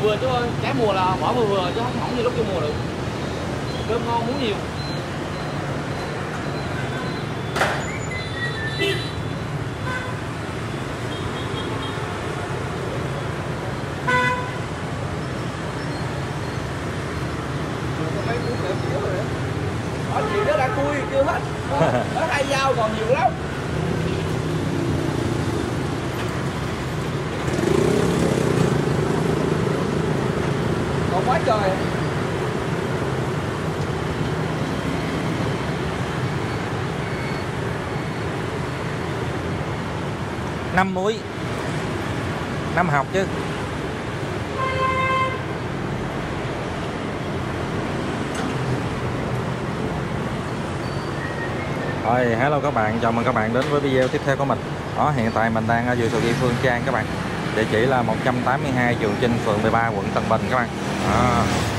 vừa chứ ơi, trái mùa là bỏ vừa vừa chứ không như lúc chưa mùa được. Cơm ngon muốn nhiều. Có nhiều đó đã cui chưa hết. Nó 2 dao còn nhiều lắm. Còn quá trời. Năm muối, 5 học chứ. Rồi, hello các bạn, chào mừng các bạn đến với video tiếp theo của mình. Đó, hiện tại mình đang ở Dừa Phương Trang các bạn. Địa chỉ là 182 Trường Chinh, phường 13, quận Tân Bình các bạn. Đó.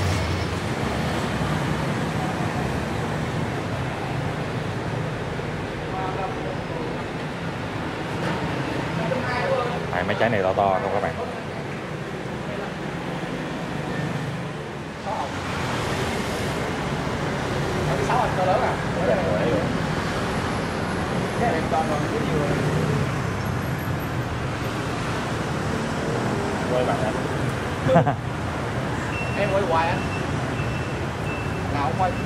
Đây, mấy trái này to to không các bạn. To lớn à? Cái này to rồi, cái nhiều rồi. Quay bạn anh. Em quay hoài anh. Nào không quay.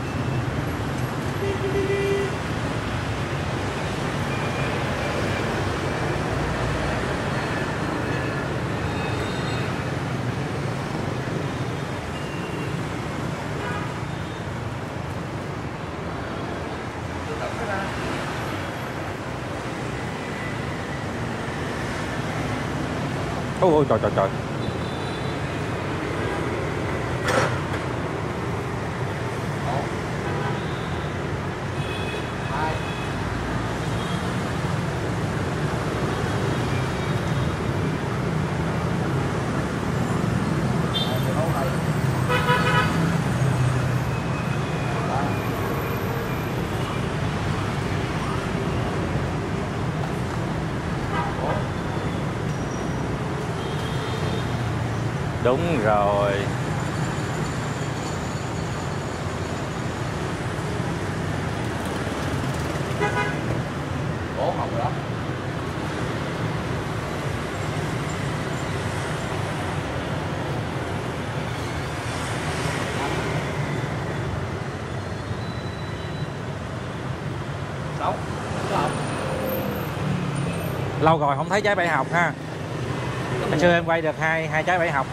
Ôi trời trời trời. Đúng rồi. Ủa học rồi đó. Sáu. Lâu rồi không thấy trái bảy học ha. Hồi xưa em quay được hai trái bảy học.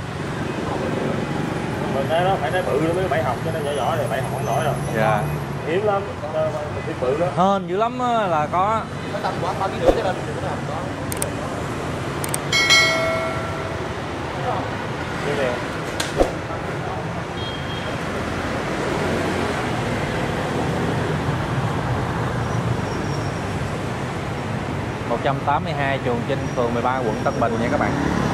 Mình thấy nó phải trái bự mới bảy học, cho nên nhỏ nhỏ này bảy học không nổi đâu. Dạ. Hiếm lắm, cái bự đó. Hên dữ lắm là có. Nó tầm khoảng 3,5 kg cho nên đừng có làm có. Cái này 182 Trường Chinh, phường 13, quận Tân Bình nha các bạn.